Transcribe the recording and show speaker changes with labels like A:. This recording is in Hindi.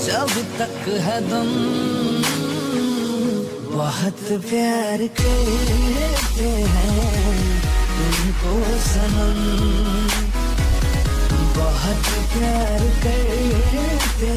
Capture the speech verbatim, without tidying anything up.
A: जब तक है दम बहुत प्यार करते हैं तुमको सनम, बहुत प्यार करते